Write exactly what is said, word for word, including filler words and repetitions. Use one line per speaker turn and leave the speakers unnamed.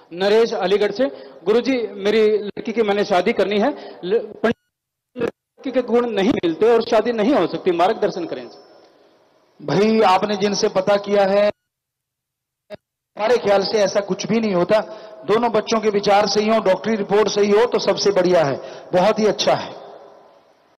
नरेश अलीगढ़ से। गुरुजी, मेरी लड़की की मैंने शादी करनी है, लड़की के गुण नहीं मिलते और शादी नहीं हो सकती, मार्गदर्शन करें।
भाई आपने जिनसे पता किया है, हमारे ख्याल से ऐसा कुछ भी नहीं होता। दोनों बच्चों के विचार सही हो, डॉक्टरी रिपोर्ट सही हो तो सबसे बढ़िया है, बहुत ही अच्छा है।